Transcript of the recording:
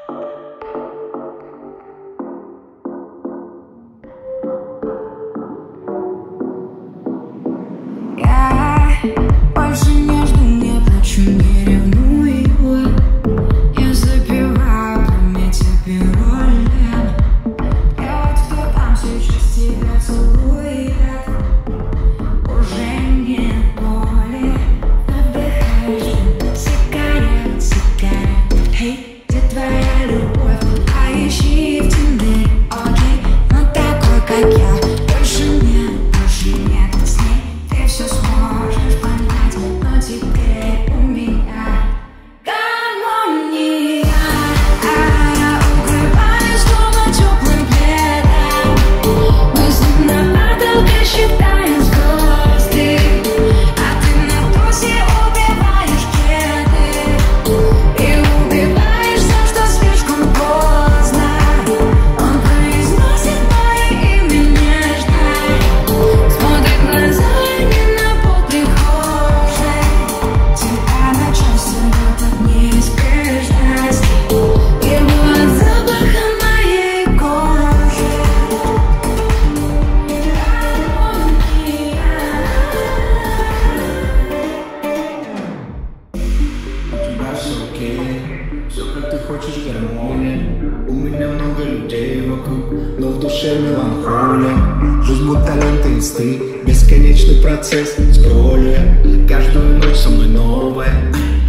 Я больше не жду, не плачу, не ревную. Я запиваю память паролем. И вот кто там сейчас тебя целует, уже нет боли. Вдыхаешь дым сигарет, сигарет. Эй, где твоя любовь? А ищи в Тиндере, окей, но такой, как я, больше нет с ней. Ты все сможешь понять, но теперь у меня гармония. Укрываюсь дома теплым пледом. Мы с ним на потолке считаем звезды, а ты на тусе убиваешь кеды и убиваешь все, что слишком поздно. Он произносит мое имя нежно, смотрит в глаза. Тебя на части рвет от неизбежности, его от запаха моей кожи. У тебя все окей, все как ты хочешь, гармония. У меня много людей вокруг, но в душе меланхолия. Жизнь будто лента инсты, бесконечный процесс. Скроллю я каждую ночь, со мной новая.